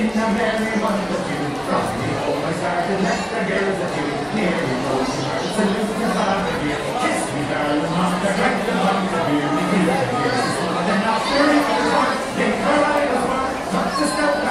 In a merry month of June, from the home I started, met the girls of you. Nearly broke my heart, salute the father dear. Kiss me, darling, mother, drank the month of beer. We feel the years is more than after it was one. Think her I was one, not to step